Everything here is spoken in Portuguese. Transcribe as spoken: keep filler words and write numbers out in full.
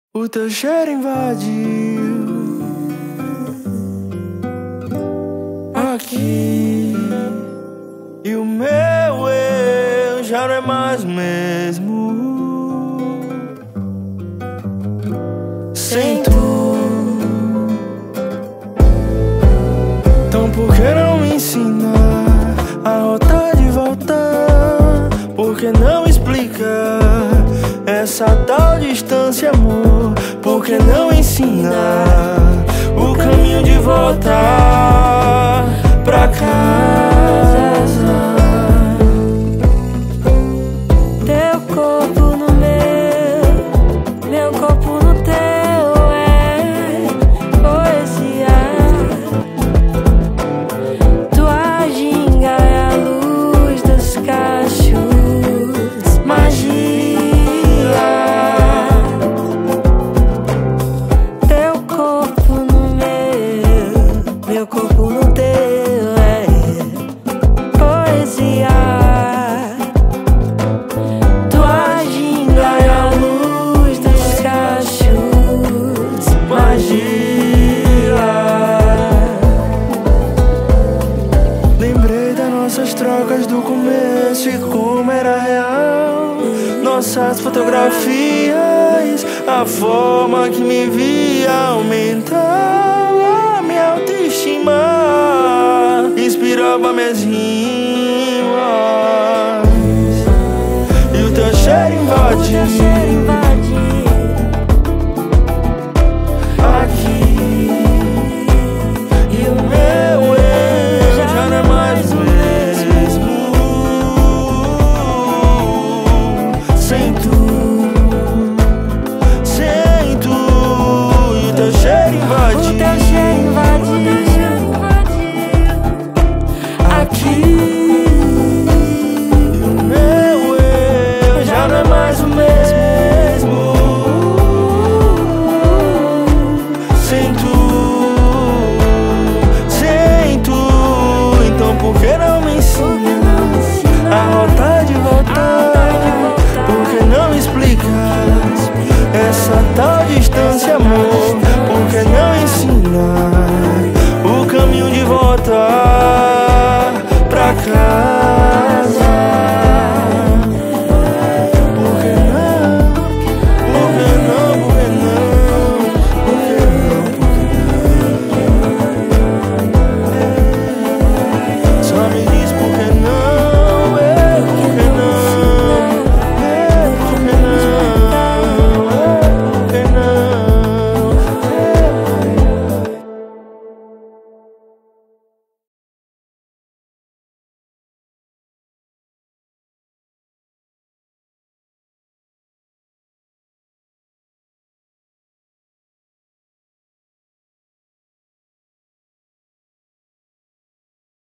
O teu cheiro invadiu aqui, e o meu eu já não é mais o mesmo. Sem tu, então por que não me ensinar a rota de volta? Por que não explicar essa tal distância, amor? Por que não ensinar o caminho de volta pra casa? Teu corpo no meu, meu corpo no teu, é poesia. Tua ginga é a luz dos cachos, magia. Meu corpo no teu é poesia. Tua ginga é a luz dos cachos, magia. Lembrei das nossas trocas do começo e como era real nossas fotografias, a forma que me via aumentava minha autoestima, inspirava minhas rimas, e o teu cheiro invadiu aqui, e o meu eu já não é mais o mesmo. Sem tu, sem tu, e o teu cheiro invadiu. O teu cheiro invadiu aqui, e o meu eu já não é mais o mesmo. Sem tu, sem tu, então por que não me ensina a rota de voltar? Por que não explica essa tal distância, amor?